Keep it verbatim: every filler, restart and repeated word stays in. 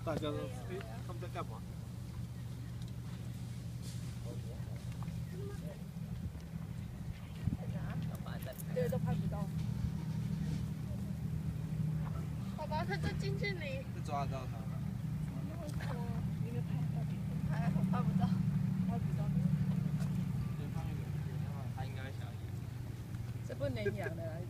大家都哎，他们在干嘛？ 对，都拍不到。爸爸，他就进去里。 是抓得到他吗？ 应该拍到，拍拍不到，拍不到。 对方有有的话，他应该想。 这不能养的。